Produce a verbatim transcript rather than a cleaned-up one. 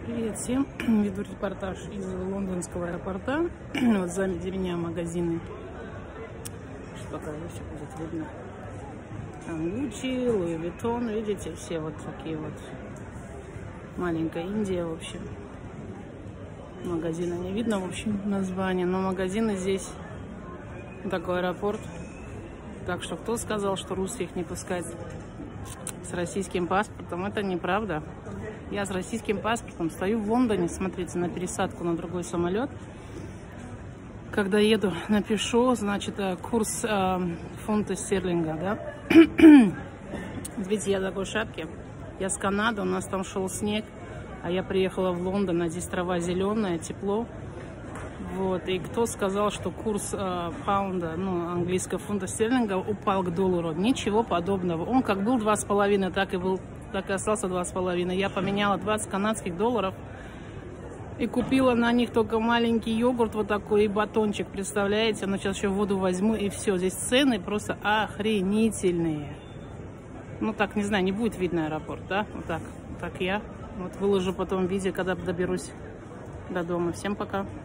Привет всем! Веду репортаж из лондонского аэропорта. Вот сзади меня магазины. Сейчас покажу, все будет видно. Там Гуччи, Луи Виттон, видите, все вот такие вот. Маленькая Индия, в общем. Магазина не видно, в общем, название, но магазины здесь. Такой аэропорт. Так что кто сказал, что русских не пускать с российским паспортом, это неправда. Я с российским паспортом стою в Лондоне, смотрите, на пересадку на другой самолет. Когда еду, напишу, значит, курс э, фунта стерлинга, да. Видите, я в такой шапке. Я с Канады, у нас там шел снег, а я приехала в Лондон, а здесь трава зеленая, тепло. Вот, и кто сказал, что курс э, паунда, ну, английского фунта стерлинга упал к доллару? Ничего подобного. Он как был два с половиной, так и был, так и остался два с половиной. Я поменяла двадцать канадских долларов и купила на них только маленький йогурт вот такой и батончик, представляете? Ну, сейчас еще воду возьму и все. Здесь цены просто охренительные. Ну, так, не знаю, не будет видно аэропорт, да? Вот так, вот так я. Вот выложу потом видео, когда доберусь до дома. Всем пока.